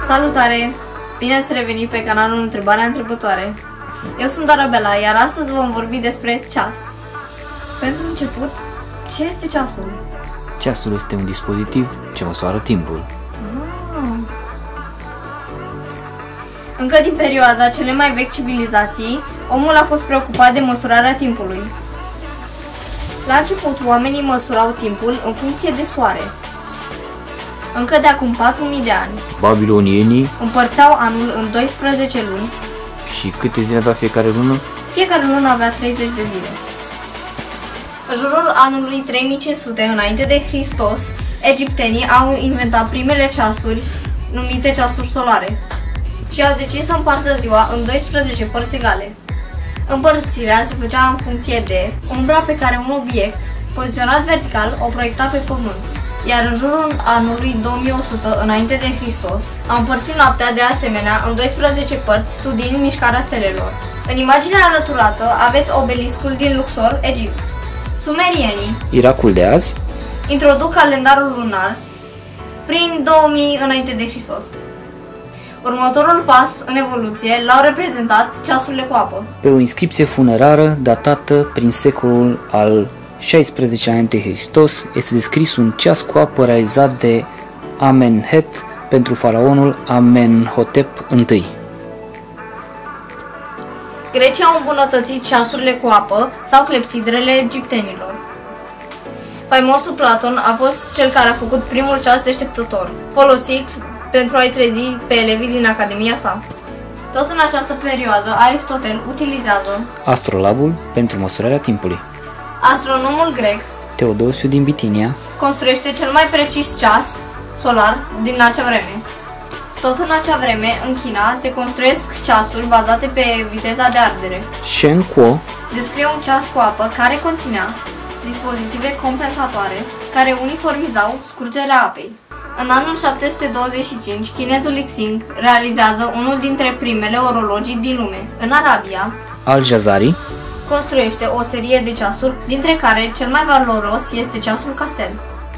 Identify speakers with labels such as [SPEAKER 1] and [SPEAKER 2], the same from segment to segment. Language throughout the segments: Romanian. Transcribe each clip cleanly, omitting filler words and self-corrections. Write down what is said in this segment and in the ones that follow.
[SPEAKER 1] Salutare! Bine ați revenit pe canalul Întrebarea Întrebătoare. Eu sunt Arabela, iar astăzi vom vorbi despre ceas. Pentru început, ce este ceasul?
[SPEAKER 2] Ceasul este un dispozitiv ce măsoară timpul.
[SPEAKER 1] Încă din perioada cele mai vechi civilizații, omul a fost preocupat de măsurarea timpului. La început, oamenii măsurau timpul în funcție de soare. Încă de acum 4000 de ani,
[SPEAKER 2] Babilonienii.
[SPEAKER 1] Împărțeau anul în 12 luni.
[SPEAKER 2] Și câte zile avea fiecare lună?
[SPEAKER 1] Fiecare lună avea 30 de zile. În jurul anului 3500 înainte de Hristos, egiptenii au inventat primele ceasuri, numite ceasuri solare, și au decis să împartă ziua în 12 părți egale. Împărțirea se făcea în funcție de umbra pe care un obiect, poziționat vertical, o proiecta pe pământ. Iar în jurul anului 2100 înainte de Hristos, au împărțit noaptea de asemenea în 12 părți, studiind mișcarea stelelor. În imaginea alăturată aveți obeliscul din Luxor, Egipt. Sumerienii,
[SPEAKER 2] Irakul de azi,
[SPEAKER 1] introduc calendarul lunar prin 2000 înainte de Hristos. Următorul pas în evoluție l-au reprezentat ceasurile cu apă.
[SPEAKER 2] pe o inscripție funerară datată prin secolul al XVI înainte de Hristos, este descris un ceas cu apă realizat de Amenhet pentru faraonul Amenhotep I.
[SPEAKER 1] Grecii au îmbunătățit ceasurile cu apă sau clepsidrele egiptenilor. Faimosul Platon a fost cel care a făcut primul ceas deșteptător, folosit pentru a-i trezi pe elevii din academia sa. Tot în această perioadă, Aristotel utilizează
[SPEAKER 2] Astrolabul pentru măsurarea timpului.
[SPEAKER 1] astronomul grec
[SPEAKER 2] Teodosiu din Bitinia
[SPEAKER 1] construiește cel mai precis ceas solar din acea vreme. Tot în acea vreme, în China, se construiesc ceasuri bazate pe viteza de ardere.
[SPEAKER 2] Shen Kuo
[SPEAKER 1] Descrie un ceas cu apă care conținea dispozitive compensatoare care uniformizau scurgerea apei. În anul 725, chinezul Lixing realizează unul dintre primele orologii din lume. În Arabia,
[SPEAKER 2] Al-Jazari
[SPEAKER 1] construiește o serie de ceasuri, dintre care cel mai valoros este ceasul Castel.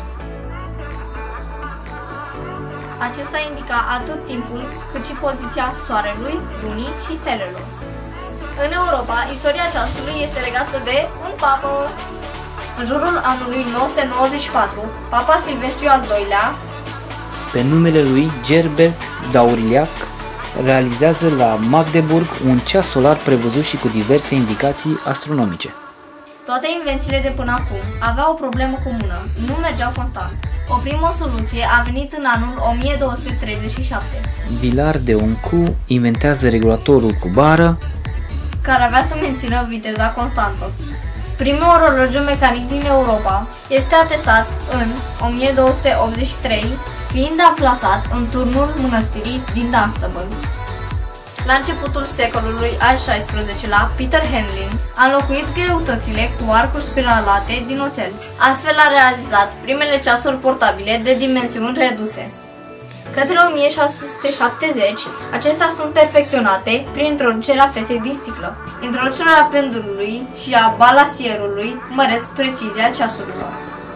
[SPEAKER 1] Acesta indica atât timpul, cât și poziția soarelui, lunii și stelelor. În Europa, istoria ceasului este legată de un papă. În jurul anului 994, Papa Silvestru al II-lea,
[SPEAKER 2] pe numele lui Gerbert d'Aurillac, realizează la Magdeburg un ceas solar prevăzut și cu diverse indicații astronomice.
[SPEAKER 1] toate invențiile de până acum aveau o problemă comună, nu mergeau constant. O primă soluție a venit în anul 1237,
[SPEAKER 2] Vilar de Oncu inventează regulatorul cu bară,
[SPEAKER 1] care avea să mențină viteza constantă. Primul orologiu mecanic din Europa este atestat în 1283, fiind amplasat în turnul mănăstirii din Dunstable. La începutul secolului al XVI-lea, Peter Henlin a înlocuit greutățile cu arcuri spiralate din oțel. Astfel a realizat primele ceasuri portabile de dimensiuni reduse. Către 1670, acestea sunt perfecționate prin introducerea feței din sticlă. Introducerea pendulului și a balasierului măresc precizia ceasurilor.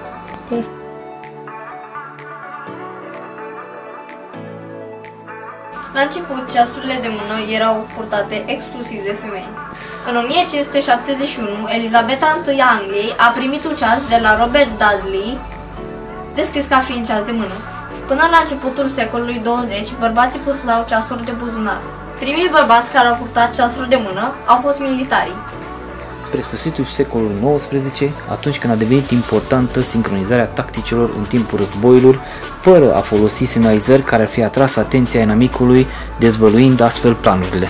[SPEAKER 1] La început, ceasurile de mână erau purtate exclusiv de femei. În 1571, Elizabeta I a Angliei a primit un ceas de la Robert Dudley, descris ca fiind ceas de mână. Până la începutul secolului 20, bărbații purtau ceasuri de buzunar. Primii bărbați care au purtat ceasuri de mână au fost militarii.
[SPEAKER 2] spre sfârșitul secolului XIX, atunci când a devenit importantă sincronizarea tacticelor în timpul războiilor, fără a folosi semnalizări care ar fi atras atenția inamicului, dezvăluind astfel planurile.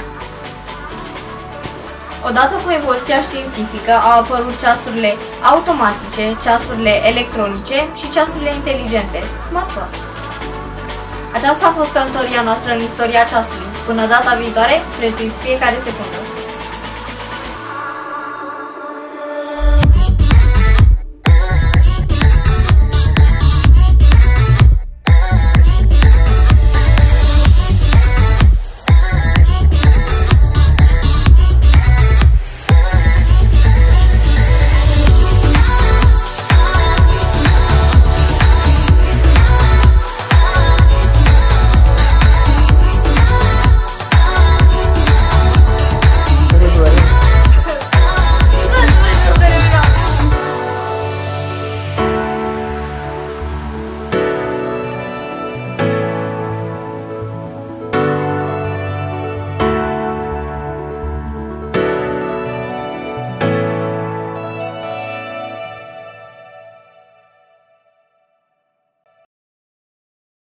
[SPEAKER 1] Odată cu evoluția științifică au apărut ceasurile automatice, ceasurile electronice și ceasurile inteligente, smartwatch. Aceasta a fost călătoria noastră în istoria ceasului. Până data viitoare, prețuiți fiecare secundă!